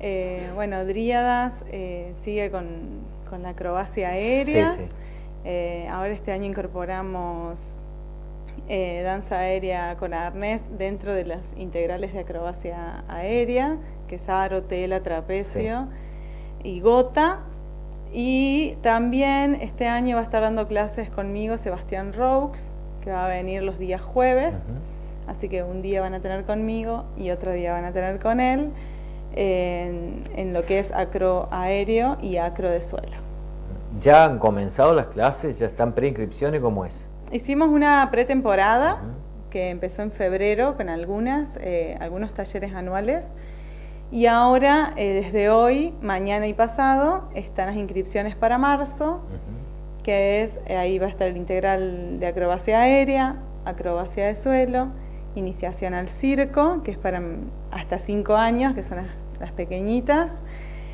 Bueno, Dríadas sigue con la acrobacia aérea. Sí, sí. Ahora este año incorporamos danza aérea con arnés dentro de las integrales de acrobacia aérea, que es aro, tela, trapecio y gota. Y también este año va a estar dando clases conmigo Sebastián Roux, que va a venir los días jueves. Así que un día van a tener conmigo y otro día van a tener con él en lo que es acro aéreo y acro de suelo. ¿Ya han comenzado las clases? ¿Ya están preinscripciones? ¿Cómo es? Hicimos una pretemporada que empezó en febrero con algunos talleres anuales. Y ahora, desde hoy, mañana y pasado, están las inscripciones para marzo, que es, ahí va a estar el integral de acrobacia aérea, acrobacia de suelo, iniciación al circo, que es para hasta 5 años, que son las pequeñitas,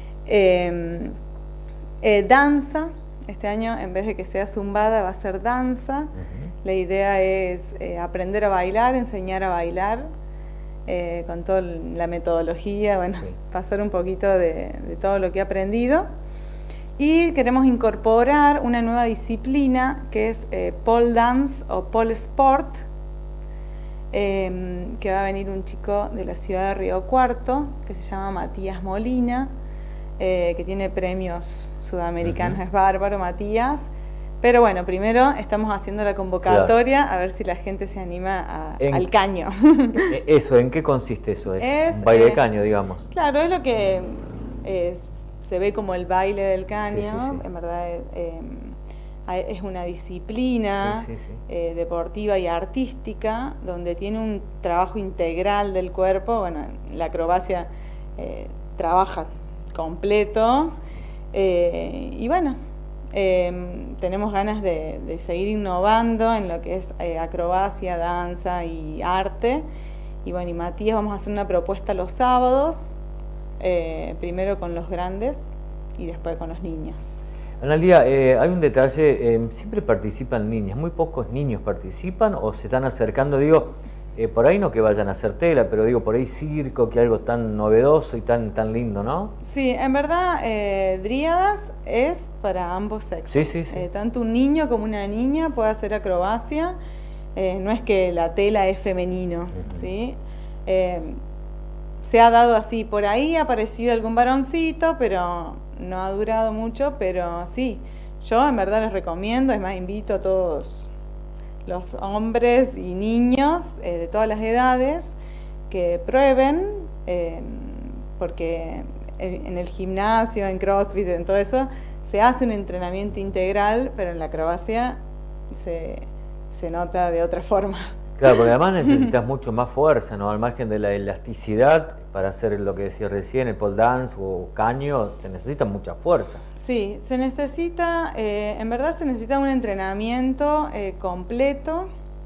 danza. Este año, en vez de que sea zumbada, va a ser danza. La idea es aprender a bailar, enseñar a bailar, con toda la metodología, bueno, pasar un poquito de todo lo que he aprendido. Y queremos incorporar una nueva disciplina que es pole dance o pole sport, que va a venir un chico de la ciudad de Río Cuarto, que se llama Matías Molina, que tiene premios sudamericanos. Es bárbaro, Matías. Pero bueno, primero estamos haciendo la convocatoria, a ver si la gente se anima al caño. Eso, ¿en qué consiste eso? Es un baile de caño, digamos. Claro, es lo que se ve como el baile del caño. En verdad es una disciplina deportiva y artística donde tiene un trabajo integral del cuerpo. Bueno, la acrobacia trabaja completo y bueno, tenemos ganas de seguir innovando en lo que es acrobacia, danza y arte. Y bueno, y Matías, vamos a hacer una propuesta los sábados, primero con los grandes y después con los niños. Analía, hay un detalle, siempre participan niñas, muy pocos niños participan o se están acercando, digo, por ahí no que vayan a hacer tela, pero digo, por ahí circo, que algo tan novedoso y tan lindo, ¿no? Sí, en verdad, Dríadas es para ambos sexos. Tanto un niño como una niña puede hacer acrobacia, no es que la tela es femenino, ¿sí? Se ha dado así, por ahí ha aparecido algún varoncito, pero no ha durado mucho, pero sí, yo en verdad les recomiendo, es más, invito a todos los hombres y niños de todas las edades que prueben, porque en el gimnasio, en CrossFit, en todo eso, se hace un entrenamiento integral, pero en la acrobacia se nota de otra forma. Claro, porque además necesitas mucho más fuerza, ¿no? Al margen de la elasticidad, para hacer lo que decía recién, el pole dance o caño, se necesita mucha fuerza. Sí, se necesita, en verdad se necesita un entrenamiento completo,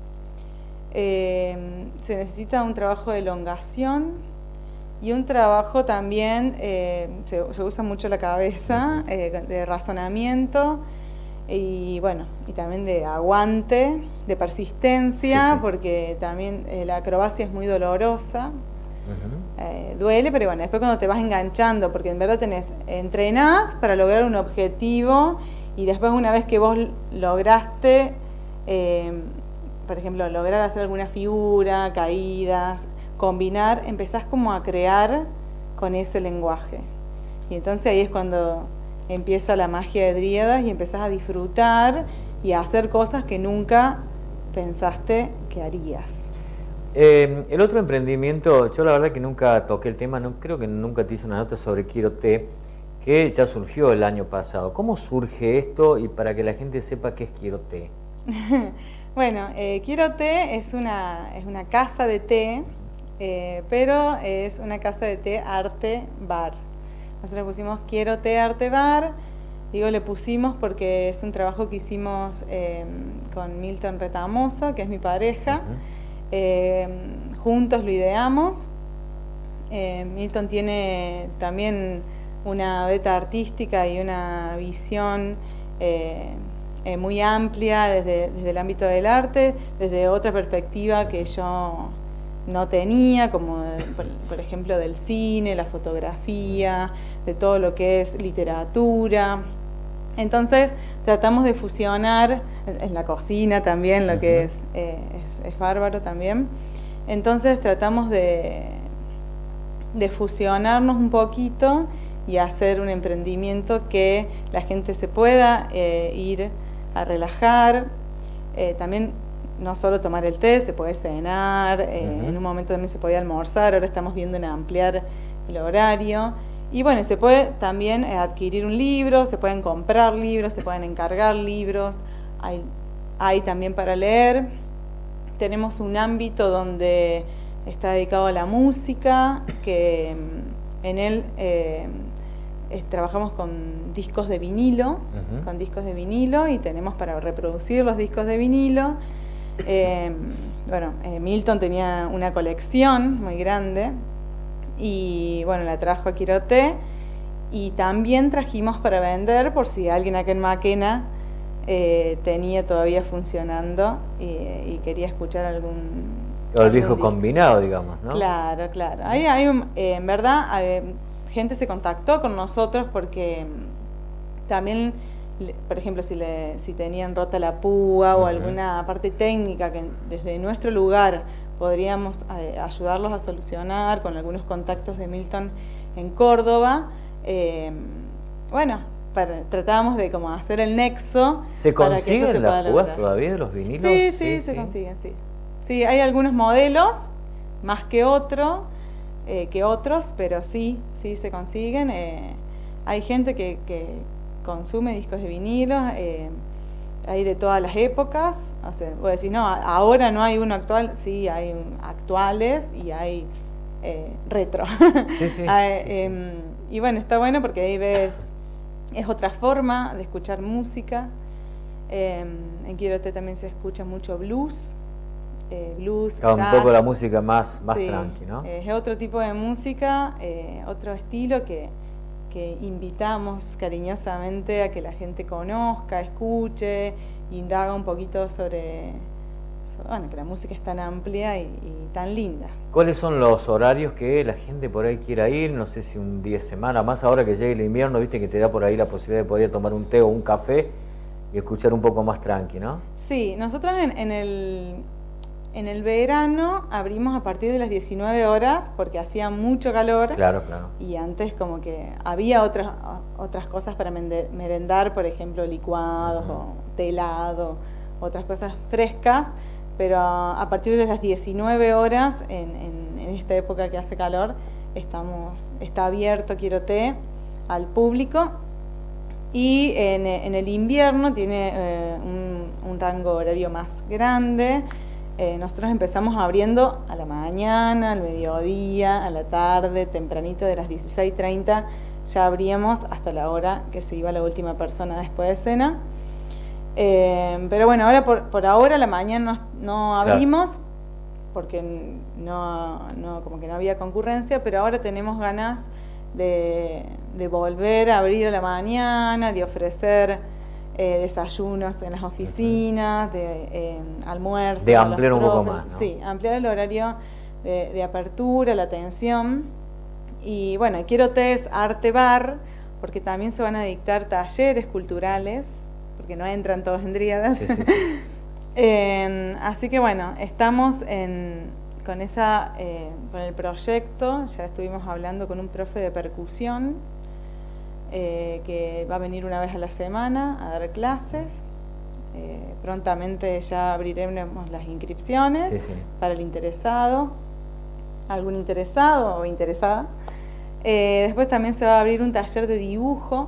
se necesita un trabajo de elongación y un trabajo también, se usa mucho la cabeza, de razonamiento y bueno, y también de aguante, de persistencia, porque también la acrobacia es muy dolorosa. Duele, pero bueno, después cuando te vas enganchando, porque en verdad entrenás para lograr un objetivo y después una vez que vos lograste, por ejemplo, lograr hacer alguna figura, caídas, combinar, empezás como a crear con ese lenguaje. Y entonces ahí es cuando empieza la magia de Dríadas y empezás a disfrutar y a hacer cosas que nunca pensaste que harías. El otro emprendimiento, yo la verdad que nunca toqué el tema, creo que nunca te hice una nota sobre Quiero Té, que ya surgió el año pasado. ¿Cómo surge esto y para que la gente sepa qué es Quiero Té? Bueno, Quiero Té es una casa de té, pero es una casa de té arte bar. Nosotros pusimos Quiero Té arte bar, digo le pusimos porque es un trabajo que hicimos con Milton Retamoso, que es mi pareja. Juntos lo ideamos. Milton tiene también una beta artística y una visión muy amplia desde el ámbito del arte, desde otra perspectiva que yo no tenía, como por ejemplo del cine, la fotografía, de todo lo que es literatura. Entonces tratamos de fusionar en la cocina también, lo que es bárbaro también. Entonces tratamos de fusionarnos un poquito y hacer un emprendimiento que la gente se pueda ir a relajar. También no solo tomar el té, se puede cenar, en un momento también se podía almorzar, ahora estamos viendo en ampliar el horario. Y bueno, se puede también adquirir un libro, se pueden comprar libros, se pueden encargar libros, hay también para leer. Tenemos un ámbito donde está dedicado a la música, que en él trabajamos con discos de vinilo, y tenemos para reproducir los discos de vinilo. Milton tenía una colección muy grande y bueno, la trajo a Quiroté, y también trajimos para vender por si alguien acá en Maquena tenía todavía funcionando y quería escuchar algún viejo disco combinado, digamos, ¿no? Claro. En verdad, gente se contactó con nosotros porque también, por ejemplo, si tenían rota la púa o alguna parte técnica que desde nuestro lugar podríamos ayudarlos a solucionar con algunos contactos de Milton en Córdoba. Tratábamos de como hacer el nexo. ¿Se consiguen las púas todavía de los vinilos? Sí, se consiguen, sí. Sí, hay algunos modelos, más que otros, pero sí se consiguen. Hay gente que consume discos de vinilo, hay de todas las épocas. O sea, voy a decir, no, ahora no hay uno actual, sí, hay actuales y hay retro. Sí. Y bueno, está bueno porque ahí ves, es otra forma de escuchar música. En Quiroté también se escucha mucho blues. Jazz, un poco la música más tranqui, ¿no? Es otro tipo de música, otro estilo que invitamos cariñosamente a que la gente conozca, escuche, indaga un poquito sobre que la música es tan amplia y tan linda. ¿Cuáles son los horarios que la gente por ahí quiera ir? No sé si un día de semana, más ahora que llegue el invierno, viste que te da por ahí la posibilidad de poder tomar un té o un café y escuchar un poco más tranqui, ¿no? Sí, nosotros en el verano abrimos a partir de las 19 horas porque hacía mucho calor. Claro. Y antes como que había otras cosas para merendar, por ejemplo, licuados o té helado, otras cosas frescas. Pero a partir de las 19 horas, en esta época que hace calor, está abierto Quiroté al público. Y en el invierno tiene un rango horario más grande. Nosotros empezamos abriendo a la mañana, al mediodía, a la tarde, tempranito de las 16:30, ya abríamos hasta la hora que se iba la última persona después de cena. Pero bueno, ahora por ahora a la mañana no abrimos, porque como que no había concurrencia, pero ahora tenemos ganas de volver a abrir a la mañana, de ofrecer desayunos en las oficinas, de almuerzos. De ampliar un poco más, ¿no? Sí, ampliar el horario de apertura, la atención. Y bueno, Quiroté es arte bar, porque también se van a dictar talleres culturales, porque no entran todos en Dríadas. Sí. Así que bueno, estamos con el proyecto. Ya estuvimos hablando con un profe de percusión que va a venir una vez a la semana a dar clases. Prontamente ya abriremos las inscripciones para el interesado, algún interesado o interesada. Después también se va a abrir un taller de dibujo.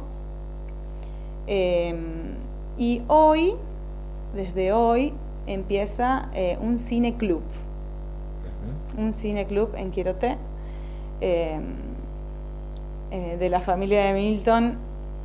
Y desde hoy, empieza un cine club. Un cine club en Quiroté. De la familia de Milton,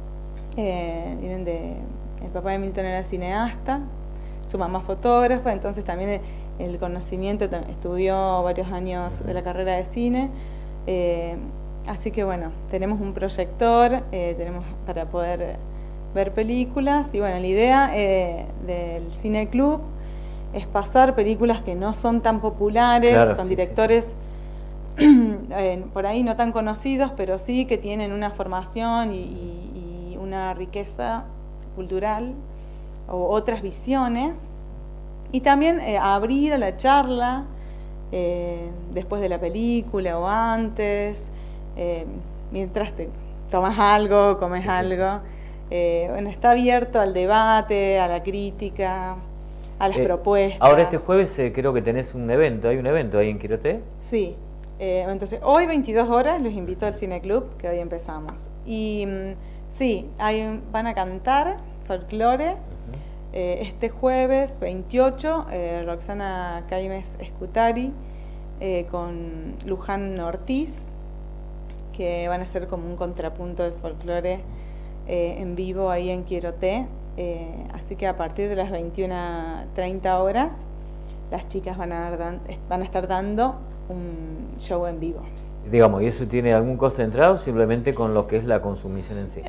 el papá de Milton era cineasta, su mamá fotógrafa, entonces también el conocimiento, estudió varios años de la carrera de cine, así que bueno, tenemos un proyector, tenemos para poder ver películas, y bueno, la idea del cine club es pasar películas que no son tan populares, claro, con sí, directores por ahí no tan conocidos, pero sí que tienen una formación y una riqueza cultural o otras visiones. Y también abrir a la charla después de la película o antes, mientras te tomas algo, comes algo. Bueno, está abierto al debate, a la crítica, a las propuestas. Ahora este jueves creo que tenés un evento, ¿hay un evento ahí en Quiroté? Sí, entonces hoy 22 horas los invito al Cine Club, que hoy empezamos. Y sí, van a cantar folclore. Este jueves 28, Roxana Caimes Escutari con Luján Ortiz, que van a ser como un contrapunto de folclore en vivo ahí en Quiroté. Así que a partir de las 21:30 horas las chicas van a estar dando un show en vivo. Digamos, ¿y eso tiene algún costo de entrada o simplemente con lo que es la consumición en sí?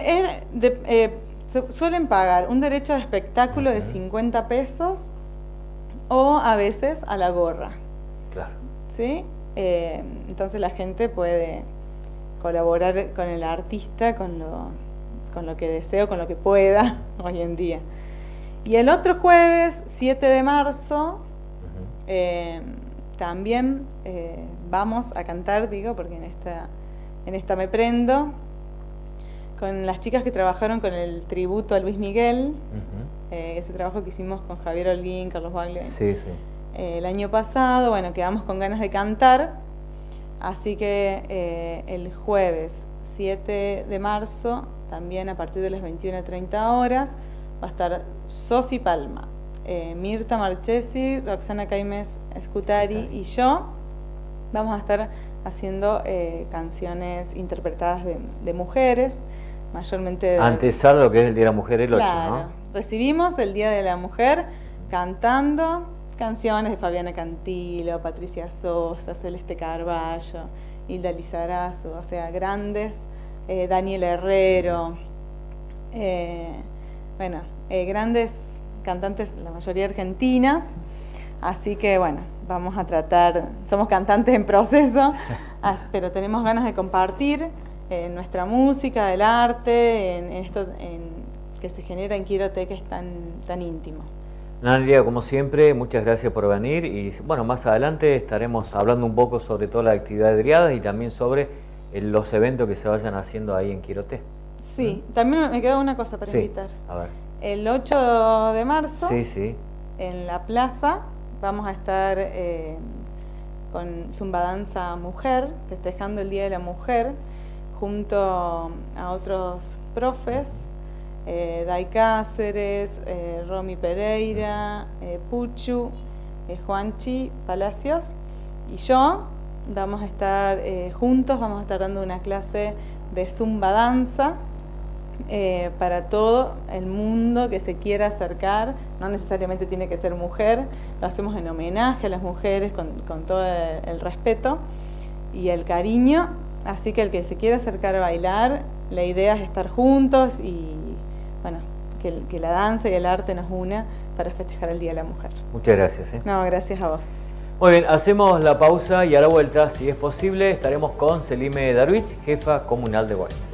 Suelen pagar un derecho de espectáculo de 50 pesos o a veces a la gorra. Claro. ¿Sí? Entonces la gente puede colaborar con el artista con lo que desee o con lo que pueda hoy en día. Y el otro jueves, 7 de marzo, también vamos a cantar, digo, porque en esta me prendo, con las chicas que trabajaron con el tributo a Luis Miguel, ese trabajo que hicimos con Javier Holguín, Carlos Bagley, sí, sí. El año pasado. Bueno, quedamos con ganas de cantar, así que el jueves 7 de marzo, también a partir de las 21:30 horas, va a estar Sofi Palma, Mirta Marchesi, Roxana Caimes Escutari y yo. Vamos a estar haciendo canciones interpretadas de mujeres, mayormente... Antesar lo que es el Día de la Mujer el 8, claro, ¿no? Recibimos el Día de la Mujer cantando canciones de Fabiana Cantilo, Patricia Sosa, Celeste Carballo, Hilda Lizarazu, o sea, grandes, Daniel Herrero, grandes cantantes, la mayoría argentinas. Así que bueno, vamos a tratar, somos cantantes en proceso, pero tenemos ganas de compartir nuestra música, el arte, en esto que se genera en Quiroté, que es tan íntimo. Analia, como siempre, muchas gracias por venir y bueno, más adelante estaremos hablando un poco sobre toda la actividad de Driadas y también sobre los eventos que se vayan haciendo ahí en Quiroté. Sí, también me queda una cosa para invitar. A ver. El 8 de marzo, sí, en la plaza, vamos a estar con Zumba Danza Mujer, festejando el Día de la Mujer, junto a otros profes, Dai Cáceres, Romy Pereira, Puchu, Juanchi Palacios y yo. Vamos a estar juntos, vamos a estar dando una clase de Zumba Danza para todo el mundo que se quiera acercar. No necesariamente tiene que ser mujer, lo hacemos en homenaje a las mujeres con todo el respeto y el cariño. Así que el que se quiera acercar a bailar, la idea es estar juntos y bueno, que la danza y el arte nos una para festejar el Día de la Mujer. Muchas gracias. No, gracias a vos. Muy bien, hacemos la pausa y a la vuelta, si es posible, estaremos con Selime Darwich, jefa comunal de Guay.